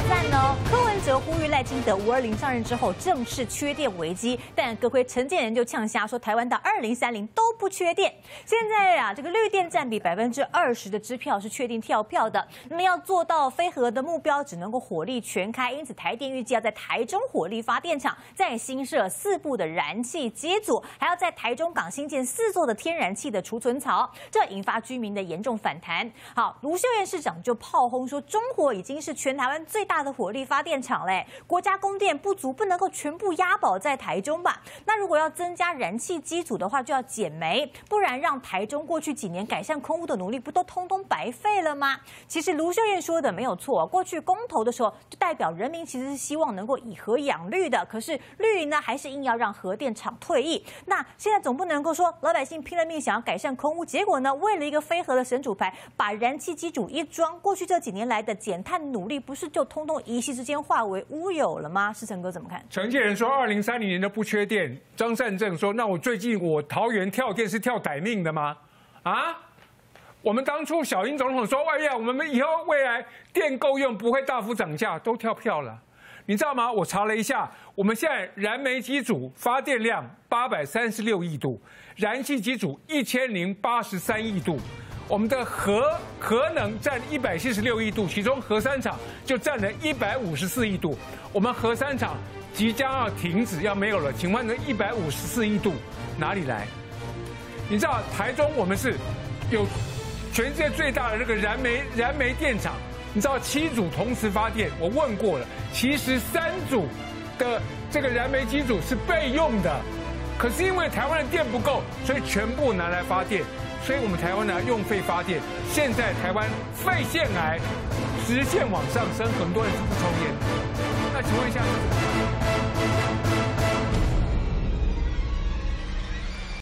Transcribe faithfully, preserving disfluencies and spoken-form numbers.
散哦。柯文哲呼吁赖清德五二零上任之后正式缺电危机，但阁揆陈建仁就呛瞎说台湾到二零三零都不缺电。现在啊，这个绿电占比百分之二十的支票是确定跳票的。那么要做到非核的目标，只能够火力全开，因此台电预计要在台中火力发电厂再新设四部的燃气机组，还要在台中港新建四座的天然气的储存槽，这引发居民的严重反弹。好，卢秀燕市长就炮轰说，中火已经是全台湾最大的火力发电厂嘞，国家供电不足，不能够全部押宝在台中吧？那如果要增加燃气机组的话，就要减煤，不然让台中过去几年改善空污的努力，不都通通白费了吗？其实卢秀燕说的没有错，过去公投的时候，就代表人民其实是希望能够以核养绿的，可是绿营呢还是硬要让核电厂退役。那现在总不能够说老百姓拼了命想要改善空污，结果呢为了一个非核的神主牌，把燃气机组一装，过去这几年来的减碳努力，不是就通通一夕之间化为乌有了吗？世成哥怎么看？ 陈建仁说二零三零年都不缺电，张善政说那我最近我桃园跳电是跳歹命的吗？啊？我们当初小英总统说，哎呀，我们以后未来电够用，不会大幅涨价，都跳票了。你知道吗？我查了一下，我们现在燃煤机组发电量八百三十六亿度，燃气机组一千零八十三亿度，我们的核核能占一百七十六亿度，其中核三厂就占了一百五十四亿度。我们核三厂即将要停止，要没有了，请问这一百五十四亿度哪里来？你知道台中我们是有全世界最大的这个燃煤燃煤电厂，你知道七组同时发电，我问过了，其实三组的这个燃煤机组是备用的，可是因为台湾的电不够，所以全部拿来发电，所以我们台湾呢用肺发电，现在台湾肺腺癌直线往上升，很多人是不抽烟的。那请问一下。